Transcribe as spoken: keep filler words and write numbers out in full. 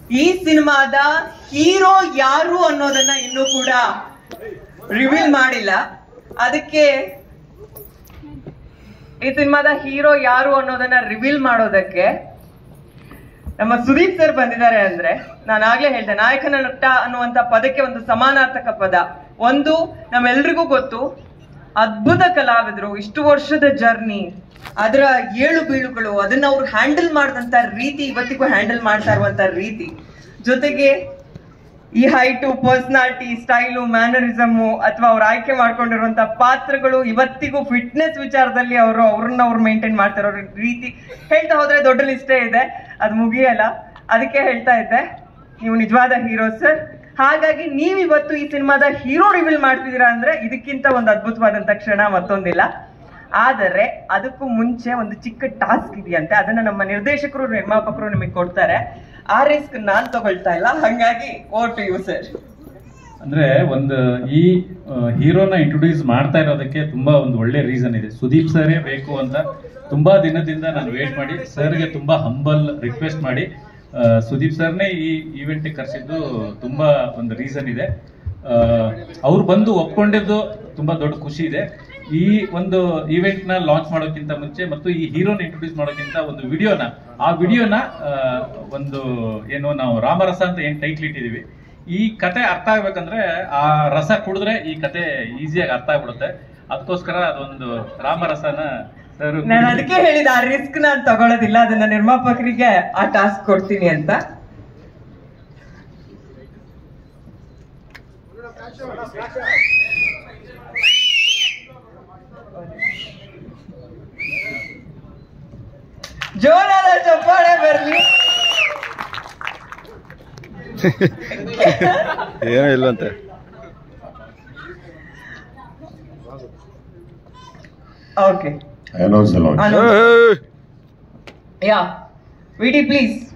ಈ ಸಿನಿಮಾದ ಹೀರೋ ಯಾರು ಅನ್ನೋದನ್ನ ಇನ್ನೂ ಕೂಡ ರಿವೀಲ್ ಮಾಡಿಲ್ಲ. ಅದಕ್ಕೆ ಈ ಸಿನಿಮಾದ ಹೀರೋ ಯಾರು ಅನ್ನೋದನ್ನ ರಿವೀಲ್ ಮಾಡೋದಕ್ಕೆ ನಮ್ಮ ಸುದೀಪ್ ಸರ್ ಬಂದಿದ್ದಾರೆ. ಅಂದ್ರೆ ನಾನು ಆಗ್ಲೇ ಹೇಳ್ದೆ, ನಾಯಕನ ನಟ ಅನ್ನುವಂತ ಪದಕ್ಕೆ ಒಂದು ಸಮಾನಾರ್ಥಕ ಪದ. ಒಂದು, ನಮ್ಮೆಲ್ರಿಗೂ ಗೊತ್ತು, ಅದ್ಭುತ ಕಲಾವಿದರು, ಇಷ್ಟು ವರ್ಷದ ಜರ್ನಿ, ಅದರ ಏಳು ಬೀಳುಗಳು, ಅದನ್ನ ಅವ್ರು ಹ್ಯಾಂಡಲ್ ಮಾಡಿದಂತ ರೀತಿ, ಇವತ್ತಿಗೂ ಹ್ಯಾಂಡಲ್ ಮಾಡ್ತಾ ಇರುವಂತ ರೀತಿ, ಜೊತೆಗೆ ಈ ಹೈಟು, ಪರ್ಸನಾಲಿಟಿ, ಸ್ಟೈಲು, ಮ್ಯಾನರಿಸಮು, ಅಥವಾ ಅವ್ರು ಆಯ್ಕೆ ಮಾಡ್ಕೊಂಡಿರುವಂತ ಪಾತ್ರಗಳು, ಇವತ್ತಿಗೂ ಫಿಟ್ನೆಸ್ ವಿಚಾರದಲ್ಲಿ ಅವರು ಅವ್ರನ್ನ ಅವ್ರು ಮೇಂಟೈನ್ ಮಾಡ್ತಾರೋ ರೀತಿ, ಹೇಳ್ತಾ ಹೋದ್ರೆ ದೊಡ್ಡ ಲಿಸ್ಟೇ ಇದೆ, ಅದು ಮುಗಿಯಲ್ಲ. ಅದಕ್ಕೆ ಹೇಳ್ತಾ ಇದ್ದೆ, ನೀವು ನಿಜವಾದ ಹೀರೋ ಸರ್. ಹಾಗಾಗಿ ನೀವಿವತ್ತು ಈ ಸಿನಿಮಾದ ಹೀರೋ ರಿವೀಲ್ ಮಾಡ್ತಿದ್ದೀರಾ ಅಂದ್ರೆ ಇದಕ್ಕಿಂತ ಒಂದು ಅದ್ಭುತವಾದಂತ ಕ್ಷಣ ಮತ್ತೊಂದಿಲ್ಲ. ಆದರೆ ಅದಕ್ಕೂ ಮುಂಚೆ ಒಂದು ಚಿಕ್ಕ ಟಾಸ್ಕ್ ಇದೆಯಂತೆ, ಅದನ್ನ ನಮ್ಮ ನಿರ್ದೇಶಕರು, ನಿರ್ಮಾಪಕರು ನಿಮಗೆ ಕೊಡ್ತಾರೆ. ಆ ರಿಸ್ಕ್ ನಾನ್ ತಗೊಳ್ತಾ ಇಲ್ಲ, ಹಂಗಾಗಿ ಓವರ್ ಟು ಯು ಸರ್. ಅಂದ್ರೆ ಒಂದು ಈ ಹೀರೋನ ಇಂಟ್ರೊಡ್ಯೂಸ್ ಮಾಡ್ತಾ ಇರೋದಕ್ಕೆ ತುಂಬಾ ಒಂದು ಒಳ್ಳೆ ರೀಸನ್ ಇದೆ. ಸುದೀಪ್ ಸರೇ ಬೇಕು ಅಂತ ತುಂಬಾ ದಿನದಿಂದ ನಾನು ವೇಟ್ ಮಾಡಿ ಸರ್ಗೆ ತುಂಬಾ ಹಂಬಲ್ ರಿಕ್ವೆಸ್ಟ್ ಮಾಡಿ ಸುದೀಪ್ ಸರ್ನೇ ಈ ಈವೆಂಟ್ ಕರೆಸಿದ್ದು ತುಂಬಾ ಒಂದು ರೀಸನ್ ಇದೆ. ಅವ್ರು ಬಂದು ಒಪ್ಕೊಂಡಿದ್ದು ತುಂಬಾ ದೊಡ್ಡ ಖುಷಿ ಇದೆ. ಈ ಒಂದು ಈವೆಂಟ್ ನ ಲಾಂಚ್ ಮಾಡೋಕ್ಕಿಂತ ಮುಂಚೆ ಮತ್ತು ಈ ಹೀರೋನ ಇಂಟ್ರೊಡ್ಯೂಸ್ ಮಾಡೋಕ್ಕಿಂತ ಒಂದು ವಿಡಿಯೋನ ಆ ವಿಡಿಯೋನ ಒಂದು ಏನು ನಾವು ರಾಮರಸ ಅಂತ ಏನ್ ಟೈಟ್ಲ್ ಇಟ್ಟಿದೀವಿ, ಈ ಕತೆ ಅರ್ಥ ಆಗ್ಬೇಕಂದ್ರೆ ಆ ರಸ ಕುಡಿದ್ರೆ ಈ ಕತೆ ಈಸಿಯಾಗಿ ಅರ್ಥ ಆಗ್ಬಿಡುತ್ತೆ. ಅದಕ್ಕೋಸ್ಕರ ಅದೊಂದು ರಾಮರಸನ ಸರ್, ನಾನು ಅದಕ್ಕೆ ಹೇಳಿದ ಆ ರಿಸ್ಕ್ ನಾನು ತಗೊಳ್ಳೋದಿಲ್ಲ, ಅದನ್ನ ನಿರ್ಮಾಪಕರಿಗೆ ಆ ಟಾಸ್ಕ್ ಕೊಡ್ತೀನಿ ಅಂತ. ಜೋರಾದ ಚಪ್ಪಾಳೆ ಬರ್ಲಿ. ಏನೂ ಇಲ್ಲಂತೆ. Okay. I announce the launch. Yeah. V D, please.